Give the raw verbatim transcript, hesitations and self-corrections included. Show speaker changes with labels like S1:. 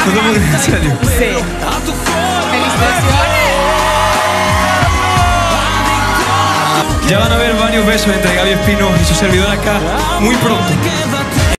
S1: ¿No te puedo creer, en serio?
S2: Sí. ¡Felicitaciones!
S1: Ya van a haber varios besos entre Gaby Espino y su servidor acá muy pronto.